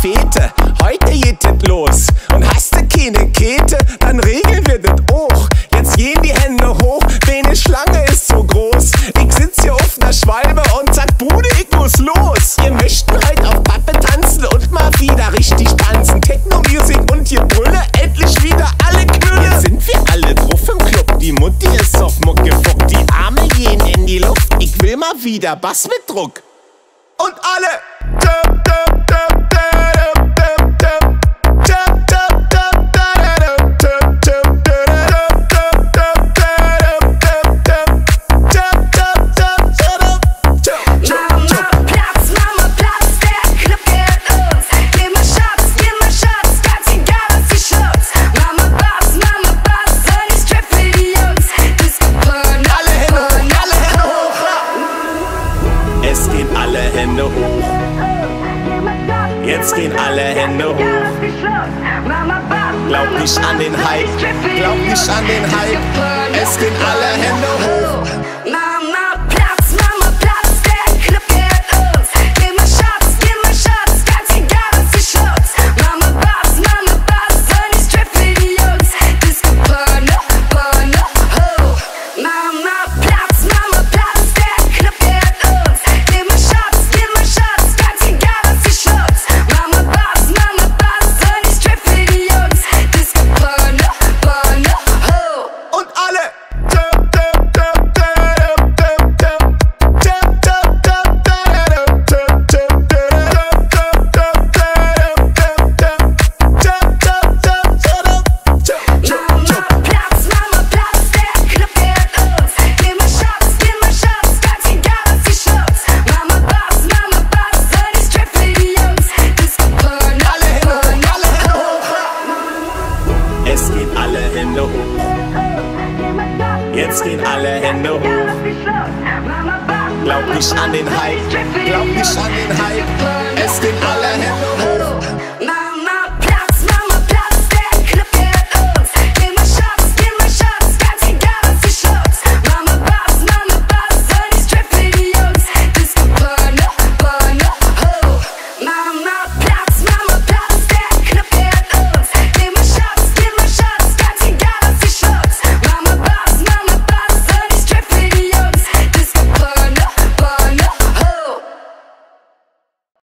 Fete, heute geht es los. Und hast du keine Kette, dann regeln wir das auch. Jetzt gehen die Hände hoch, deine Schlange ist so groß. Ich sitz hier auf ner Schwalbe und sag, Bude, ich muss los. Ihr möchten heute auf Pappe tanzen und mal wieder richtig tanzen. Techno-Musik und hier Brülle, endlich wieder alle Knülle. Jetzt sind wir alle drauf im Club, die Mutti ist auf Muck gefuckt. Die Arme gehen in die Luft, ich will mal wieder Bass mit Druck. Und alle jetzt gehen alle Hände hoch. Glaub nicht an den Hype, glaub nicht an den Hype. Es gehen alle Hände hoch. Mama Platz, der Club gehört uns. Gib mal Shots, ganz egal was die Shots. Mama Bass, soll die Strip für die Jungs. Disco Porno, ho. Mama Platz, der Club gehört uns. Gib mal Shots, ganz egal was die Shots. Mama Bass, soll die Strip für die Jungs. Disco Porno, ho. Und alle jetzt gehen alle Hände hoch. Glaub nicht an den Hype, glaub nicht an den Hype. Es gehen alle Hände hoch.